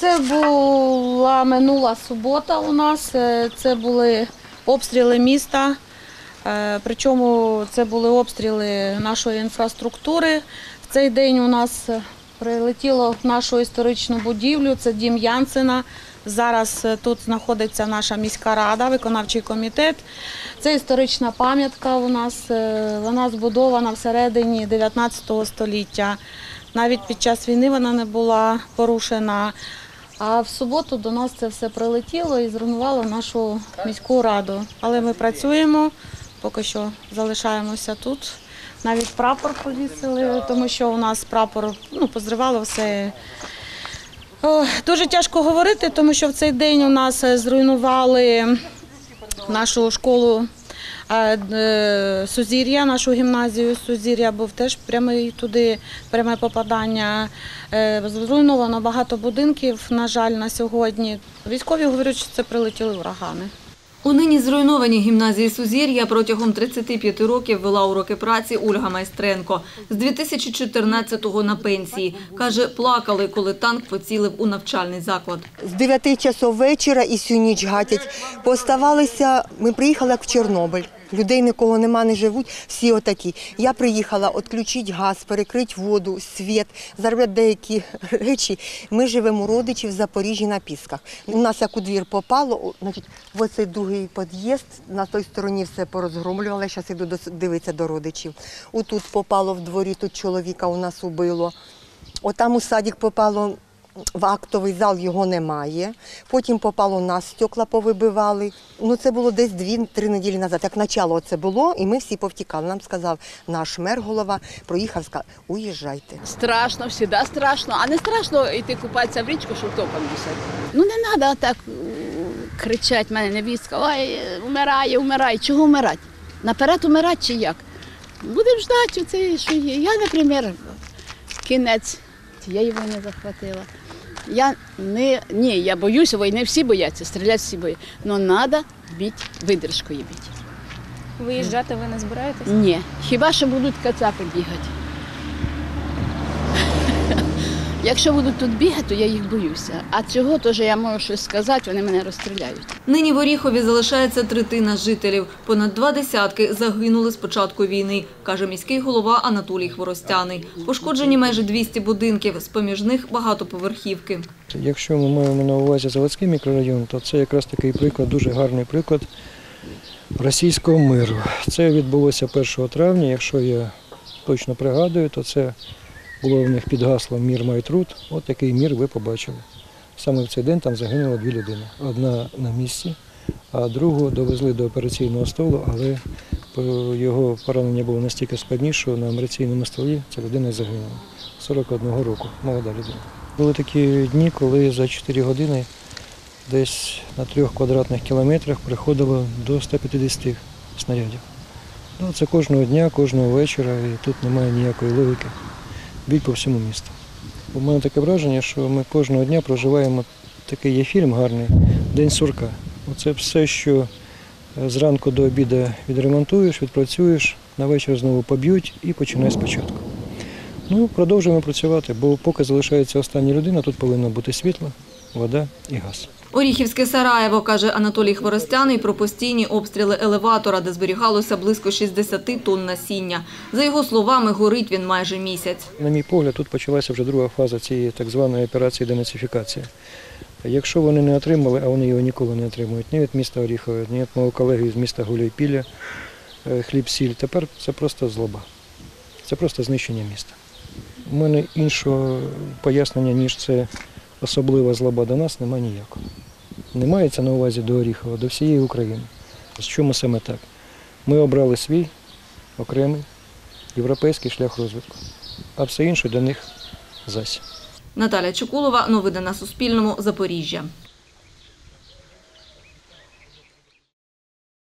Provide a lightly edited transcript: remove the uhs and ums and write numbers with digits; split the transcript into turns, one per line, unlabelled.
Це була минула субота у нас, це були обстріли міста, причому це були обстріли нашої інфраструктури. В цей день у нас прилетіло в нашу історичну будівлю, це дім Янсена. Зараз тут знаходиться наша міська рада, виконавчий комітет. Це історична пам'ятка у нас, вона збудована всередині 19 століття. Навіть під час війни вона не була порушена. А в суботу до нас це все прилетіло і зруйнувало нашу міську раду. Але ми працюємо, поки що залишаємося тут. Навіть прапор повісили, тому що у нас прапор позривало все. Дуже тяжко говорити, тому що в цей день у нас зруйнували нашу школу Сузір'я, нашу гімназію Сузір'я, був теж пряме попадання. Зруйновано багато будинків, на жаль, на сьогодні. Військові говорять, що це прилетіли урагани.
У нині зруйнованій гімназії Сузір'я протягом 35 років вела уроки праці Ольга Майстренко. З 2014-го на пенсії. Каже, плакали, коли танк поцілив у навчальний заклад.
З 9 часов вечора і всю ніч гатять. Поставалися, ми приїхали як в Чорнобиль. Людей нікого нема, не живуть, всі отакі. Я приїхала відключити газ, перекрити воду, світ, заробляти деякі речі. Ми живемо у родичів в Запоріжжі на Пісках. У нас як у двір попало, значить, в оцей другий під'їзд, на той стороні все порозгромлювали, зараз йду дивитися до родичів. Отут попало в дворі, тут чоловіка у нас убило. Отам у садик попало. В актовий зал його немає, потім попало на стекла, повибивали. Це було десь 2-3 неділі назад, як почало це було, і ми всі повтікали. Нам сказав наш мер, голова, проїхав, сказав, уїжджайте.
Страшно, завжди страшно, а не страшно йти купатися в річку, щоб топом дісати. Не треба так кричати, мене невістка, ой, умирає, умирає. Чого вмирати? Наперед умирати чи як? Будемо ждати оце, що є. Я, наприклад, кінець цієї війни захватила. Я боюся війни, всі бояться, стріляти всі бояться. Але треба бити, видержкою бити.
Виїжджати ви не збираєтесь?
Ні, хіба що будуть кацапи бігати. Якщо будуть тут бігати, то я їх боюся. А цього теж я можу щось сказати, вони мене розстріляють.
Нині в Оріхові залишається третина жителів. Понад 20 загинули з початку війни, каже міський голова Анатолій Хворостяний. Пошкоджені майже 200 будинків, з-поміж них багатоповерхівки.
Якщо ми маємо на увазі Заводський мікрорайон, то це якраз такий приклад, дуже гарний приклад російського миру. Це відбулося 1 травня, якщо я точно пригадую, то це було в них під гаслом «Мір має труд». От такий мір ви побачили. Саме в цей день там загинуло 2 людини. Одна на місці, а другу довезли до операційного столу, але його поранення було настільки складніше, що на операційному столі ця людина загинула. 41 року, молода людина. Були такі дні, коли за 4 години десь на 3 квадратних кілометрах приходило до 150 снарядів. Це кожного дня, кожного вечора, і тут немає ніякої логіки. Бій по всьому місту. У мене таке враження, що ми кожного дня проживаємо, такий є фільм гарний «День сурка». Оце все, що зранку до обіду відремонтуєш, відпрацюєш, на вечір знову поб'ють і починай спочатку. Продовжуємо працювати, бо поки залишається остання людина, тут повинно бути світло, вода і газ.
Оріхівське Сараєво, каже Анатолій Хворостяний, про постійні обстріли елеватора, де зберігалося близько 60 тонн насіння. За його словами, горить він майже місяць.
На мій погляд, тут почалася вже друга фаза цієї так званої операції денацифікації. Якщо вони не отримали, а вони його ніколи не отримують, ні від міста Оріхова, ні від мого колеги з міста Гуляйпілля, хліб-сіль, тепер це просто злоба, це просто знищення міста. У мене іншого пояснення, ніж це особлива злоба до нас, немає ніякого. Не мається на увазі до Оріхова, до всієї України. З чому саме так? Ми обрали свій окремий європейський шлях розвитку, а все інше для них зась.
Наталя Чукулова, новини на Суспільному, Запоріжжя.